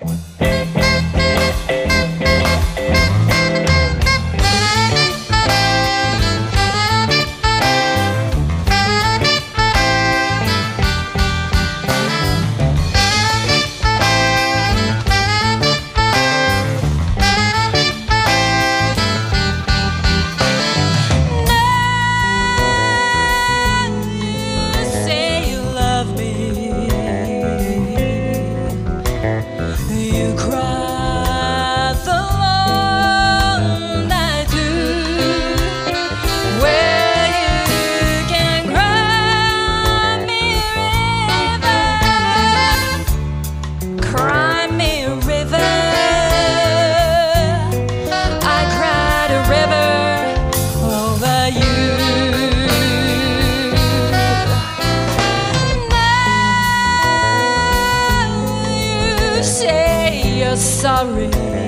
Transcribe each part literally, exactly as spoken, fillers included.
Sorry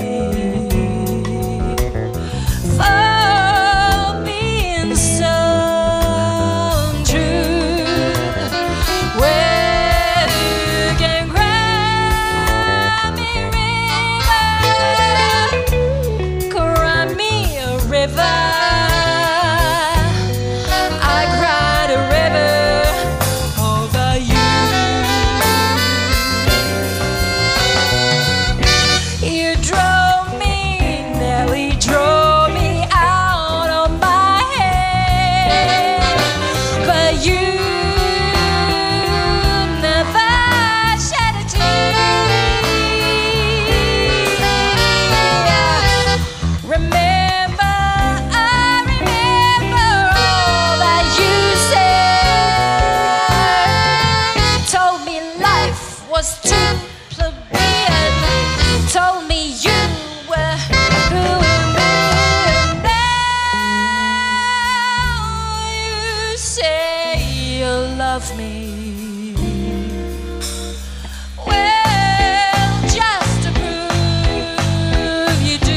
for being so untrue. Where you can cry me river, cry me a river. I cried a river over you. You drove me, nearly drove me out of my head, but you never shed a tear. Remember, I remember all that you said. Told me life was too plebeian. Told me you were who and now you say you love me. Well, just to prove you do,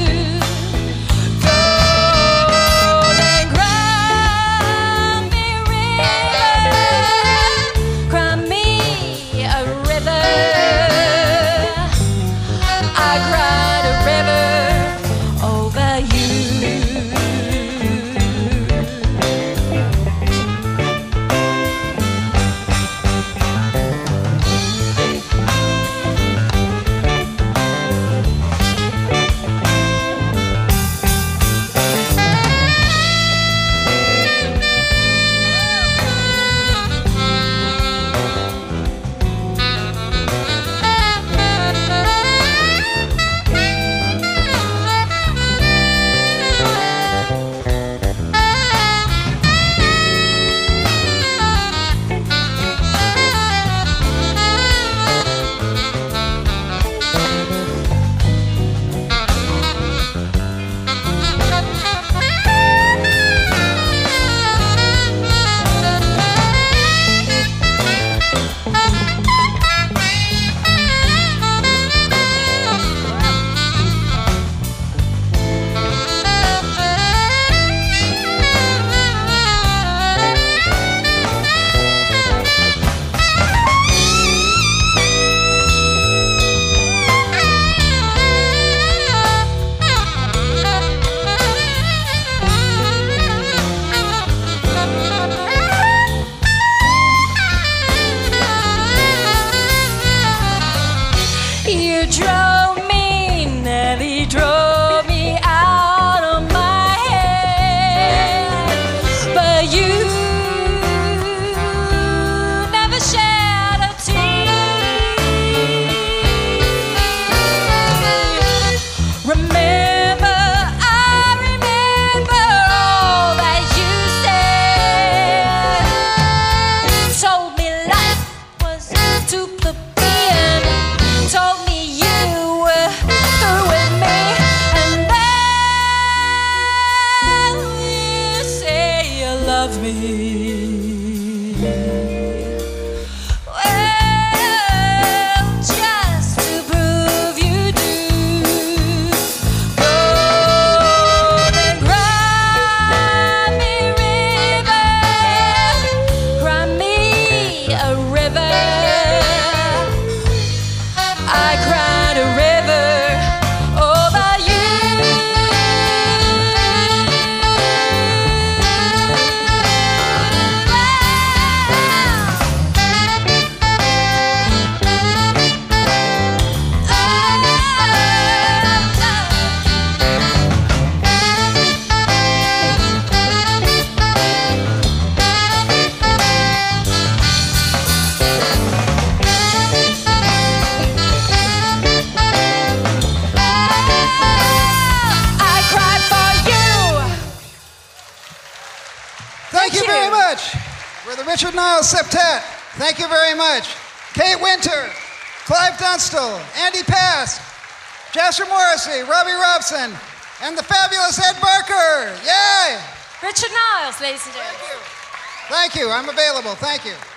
go and cry me river, cry me a river. I cried a river over you. You drove me, nearly drove me out of my head, but you never shed a tear. Remember, I remember all that you said. Told me life was too plebeian. Told me you were through with me, and now you say you love me. Well, just to prove you do, go and cry me river, cry me a river. I cried Thank, Thank you, you very much. We're the Richard Niles Septet. Thank you very much. Kate Winter, Clive Dunstall, Andy Pass, Jasper Morrissey, Robbie Robson, and the fabulous Ed Barker. Yay! Richard Niles, ladies and gentlemen. Thank you. Thank you. I'm available. Thank you.